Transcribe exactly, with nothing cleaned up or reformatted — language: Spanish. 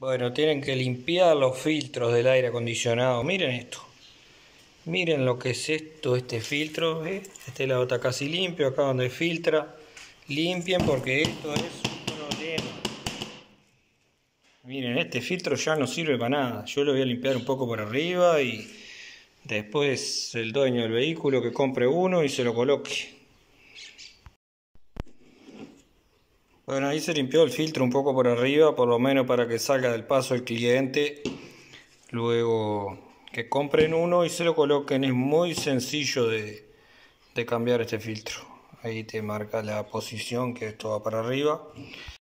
Bueno, tienen que limpiar los filtros del aire acondicionado. Miren esto. Miren lo que es esto, este filtro. ¿eh? Este lado está casi limpio, acá donde filtra. Limpien porque esto es un problema. Miren, este filtro ya no sirve para nada. Yo lo voy a limpiar un poco por arriba y después el dueño del vehículo que compre uno y se lo coloque. Bueno, ahí se limpió el filtro un poco por arriba, por lo menos para que salga del paso el cliente. Luego que compren uno y se lo coloquen. Es muy sencillo de, de cambiar este filtro. Ahí te marca la posición que esto va para arriba.